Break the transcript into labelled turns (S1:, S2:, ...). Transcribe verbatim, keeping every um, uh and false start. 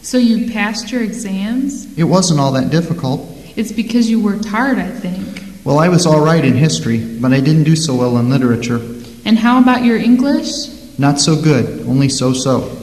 S1: So you passed your exams?
S2: It wasn't all that difficult.
S1: It's because you worked hard, I think.
S2: Well, I was all right in history, but I didn't do so well in literature.
S1: And how about your English?
S2: Not so good, only so-so.